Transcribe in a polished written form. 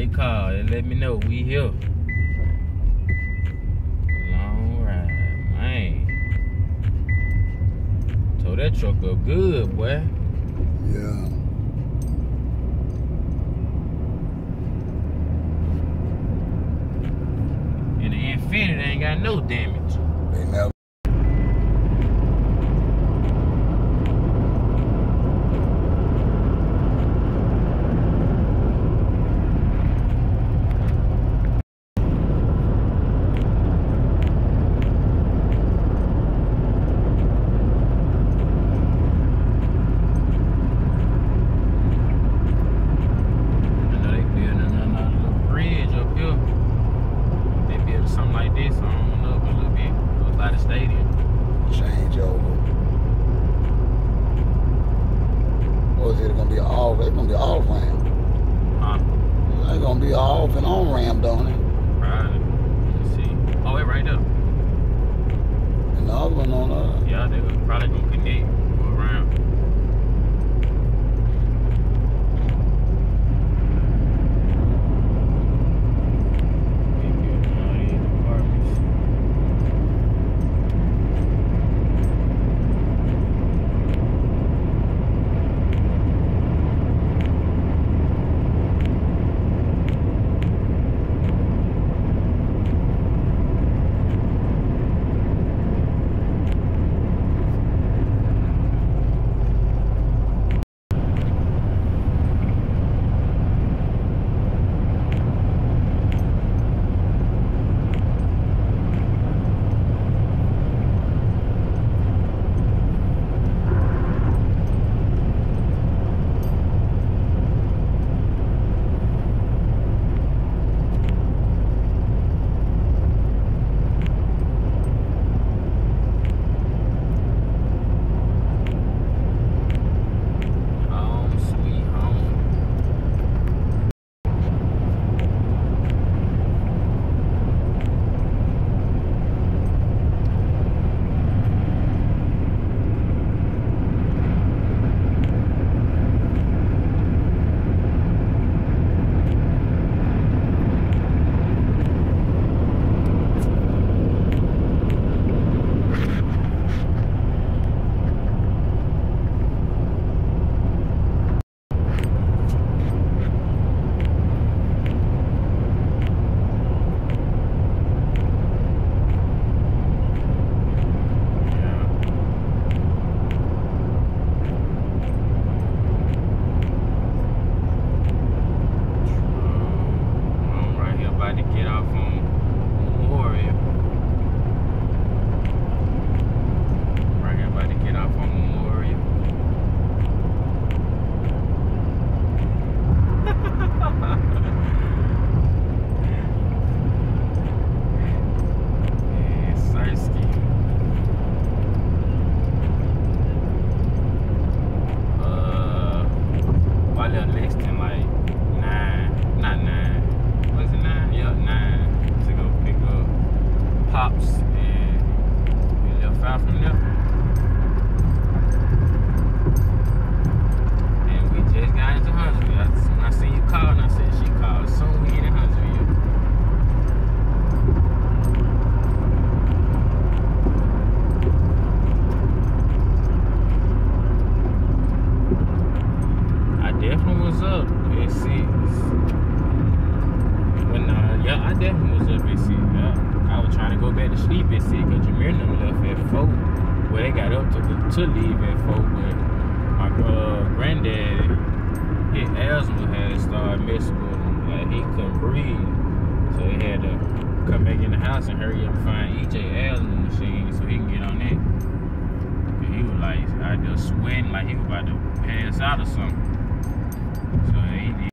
they call and let me know we here. Long ride, man. Told that truck up good, boy. Yeah. And the Infiniti ain't got no damage. They never. To leave at 4, but my granddad, his asthma had started messing with him. Like, he couldn't breathe, so he had to come back in the house and hurry up and find EJ asthma machine so he can get on that. And he was like, I just sweating like he was about to pass out or something. So